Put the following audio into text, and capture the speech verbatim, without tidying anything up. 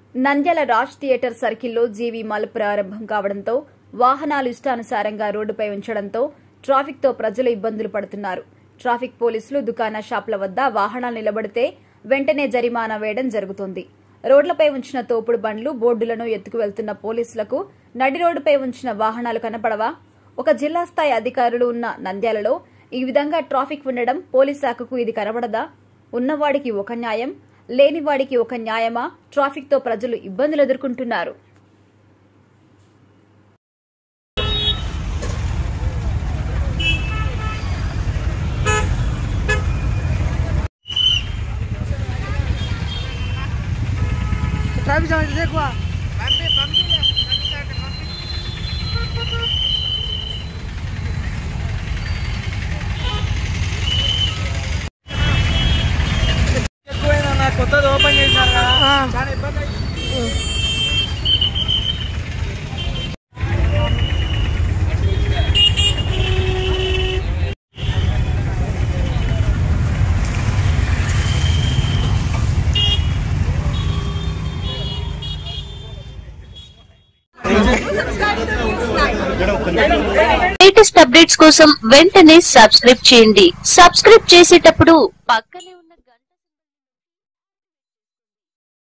Nandyal Raj theatre సర్కిల్లో GV mall ప్రారంభం కావడంతో వాహనాలు ఇష్టానుసారంగా రోడ్డుపై ఉంచడంతో ట్రాఫిక్ తో ప్రజలు ఇబ్బందులు పడుతున్నారు. ట్రాఫిక్ పోలీసులు దుకాణ షాపుల వద్ద వాహనాలు నిలబడితే వెంటనే జరిమానా వేయడం జరుగుతుంది. రోడ్లపై ఉంచిన తోపుడు బండ్లు, బోర్డులను ఎత్తుకు వెళ్తున్న పోలీసులకు నడి రోడ్డుపై ఉంచిన వాహనాలు కనపడవా? ఒక జిల్లా స్థాయి అధికారులు ఉన్న నంద్యాలలో ఈ విధంగా ట్రాఫిక్ ఉండడం పోలీస్ శాఖకు ఇది కనబడదా? ఉన్నవాడికి ఒక న్యాయం, లేనివాడికి ఒక న్యాయమా? ట్రాఫిక్ తో ప్రజలు ఇబ్బందులు ఎదుర్కొంటున్నారు. ट्रैफिक जाम देखो पंपी पंपी ले ఎక్కువైనా నా కొత్తది ఓపెన్ చేశారు కదా చాలా ఇబ్బంది అయింది. లేటెస్ట్ అప్డేట్స్ కోసం వెంటనే సబ్స్క్రైబ్ చేయండి. సబ్స్క్రైబ్ చేసేటప్పుడు పక్కనే